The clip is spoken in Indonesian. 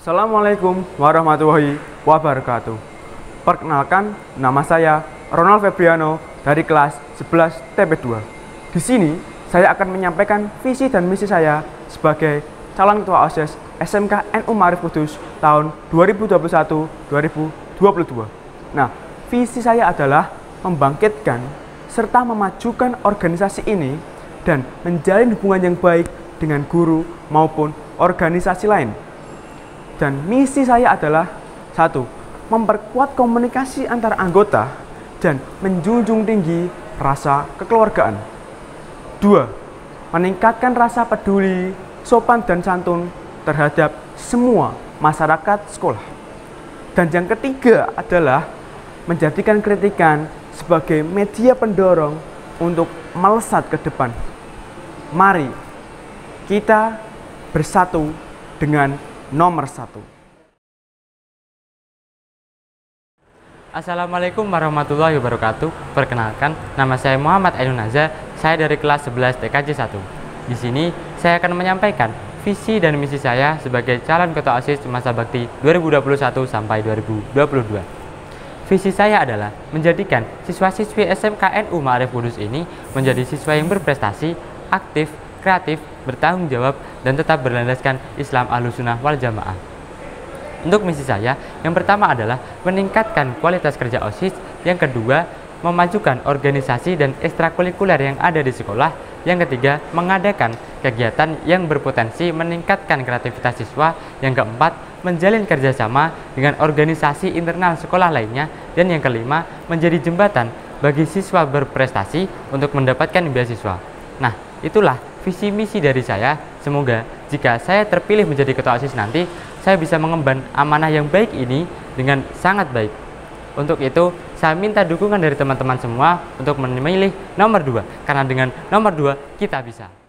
Assalamualaikum warahmatullahi wabarakatuh. Perkenalkan, nama saya Ronald Febriano dari kelas 11 TP2. Di sini saya akan menyampaikan visi dan misi saya sebagai calon ketua OSIS SMK NU Ma'arif Kudus tahun 2021-2022. Nah, visi saya adalah membangkitkan serta memajukan organisasi ini dan menjalin hubungan yang baik dengan guru maupun organisasi lain. Dan misi saya adalah 1. Memperkuat komunikasi antar anggota dan menjunjung tinggi rasa kekeluargaan. 2. Meningkatkan rasa peduli, sopan dan santun terhadap semua masyarakat sekolah. Dan yang ketiga adalah menjadikan kritikan sebagai media pendorong untuk melesat ke depan. Mari kita bersatu dengan nomor 1. Assalamualaikum warahmatullahi wabarakatuh. Perkenalkan, nama saya Muhammad Ainun Nazar. Saya dari kelas 11 TKJ 1. Di sini saya akan menyampaikan visi dan misi saya sebagai calon ketua OSIS masa bakti 2021 sampai 2022. Visi saya adalah menjadikan siswa-siswi SMK NU Ma'arif Kudus ini menjadi siswa yang berprestasi, aktif, kreatif, bertanggung jawab, dan tetap berlandaskan Islam Ahlussunnah wal Jamaah. Untuk misi saya, yang pertama adalah meningkatkan kualitas kerja OSIS, yang kedua, memajukan organisasi dan ekstrakurikuler yang ada di sekolah, yang ketiga, mengadakan kegiatan yang berpotensi meningkatkan kreativitas siswa, yang keempat, menjalin kerjasama dengan organisasi internal sekolah lainnya, dan yang kelima, menjadi jembatan bagi siswa berprestasi untuk mendapatkan beasiswa. Nah, itulah visi misi dari saya. Semoga jika saya terpilih menjadi ketua OSIS nanti, saya bisa mengemban amanah yang baik ini dengan sangat baik. Untuk itu, saya minta dukungan dari teman-teman semua untuk memilih nomor 2, karena dengan nomor 2 kita bisa.